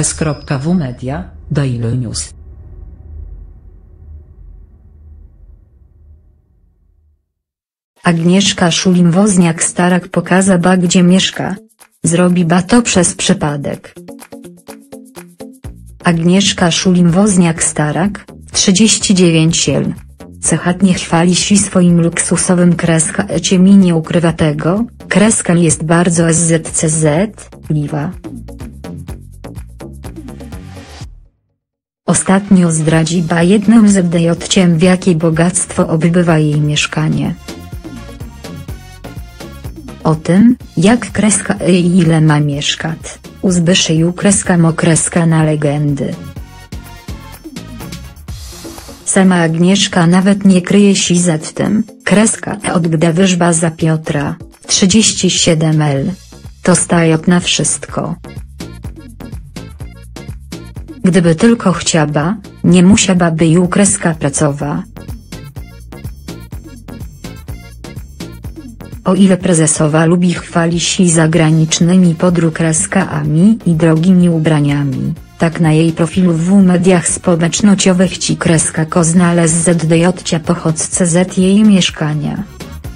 S.W Media, Daily News. Agnieszka Szulim-Woźniak-Starak pokazała, gdzie mieszka. Zrobi to przez przypadek. Agnieszka Szulim-Woźniak-Starak, 39 lat. Cechatnie chwali się swoim luksusowym ecie i nie ukrywa tego, jest bardzo SZCZ-liwa. Ostatnio zdradziła jednym ZDJ-ciem, w jakie bogactwo obywa jej mieszkanie. O tym, jak i ile ma mieszkać, uzbyszył na legendy. Sama Agnieszka nawet nie kryje się za tym, od gdy wyszła za Piotra, 37 lat. To staje na wszystko. Gdyby tylko chciała, nie musiałaby ju pracować. O ile prezesowa lubi chwalić się zagranicznymi podróżami i drogimi ubraniami, tak na jej profilu w mediach społecznościowych znalazł ZDJ pochodźce z jej mieszkania.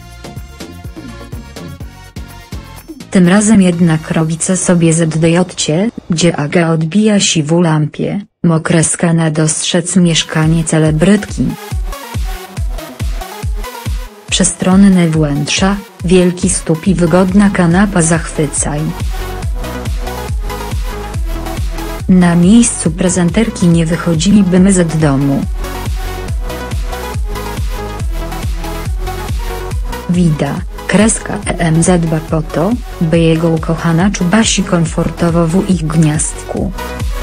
Tym razem jednak robi sobie ZDJ, gdzie Aga odbija się w lampie, na dostrzec mieszkanie celebrytki. Przestronne wnętrza, wielki stóp i wygodna kanapa zachwycaj. Na miejscu prezenterki nie wychodziliby z domu. Wida, EMZ dba po to, by jego ukochana czuła się komfortowo w ich gniazdku.